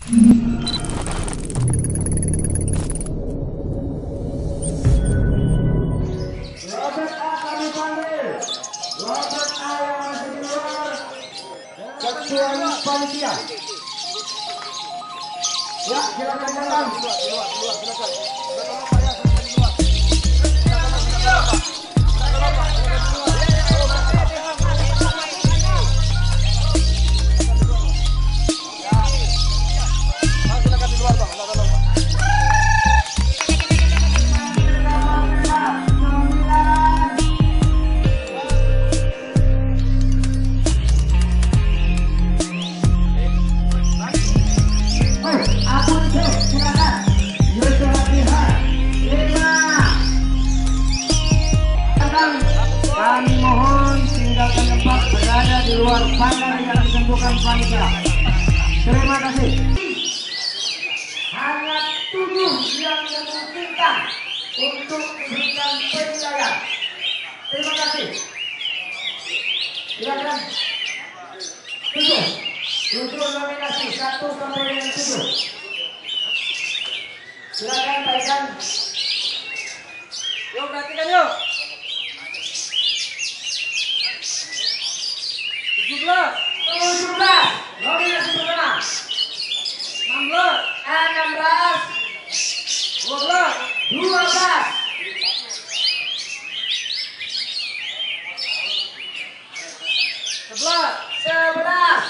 Robert A kami panggil. Robert A yang masih di luar. Ketua panitia. Ya, silakan datang. Kami mohon tinggalkan tempat berada di luar pagar yang ditentukan panitia. Terima kasih. Hanya 7 yang memungkinkan untuk diberikan penilaian. Terima kasih. Silakan. 7 nominasi 1 sampai dengan 7. Silakan baikkan. Yuk perhatikan yuk. 17 nominasi pertama. 16 12 11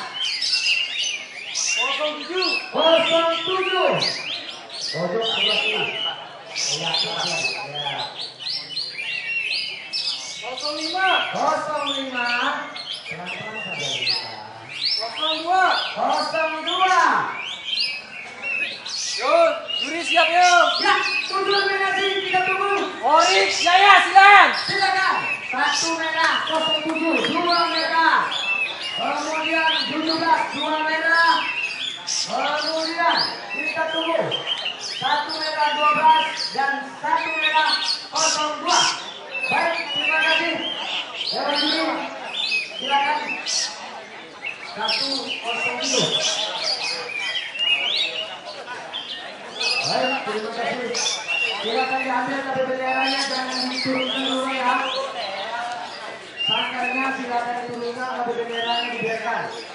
07 pojok sebelah kiri. Ya, 02 Yuk, juri siap yuk. Ya, 7 nominasi kita tunggu. Orik, Jaya, silakan. Silakan. 1 merah, 07, 2 merah. Kemudian 17, 2 merah. Kemudian kita tunggu. 1 merah 12 dan 1 merah 02. Baik, terima kasih. Dewan juri, silakan. 107. Baik, terima kasih. Silakan diambil tapi benderanya jangan diturunkan dulu ya. Sangkarnya silakan diturunkan tapi benderanya dibiarkan.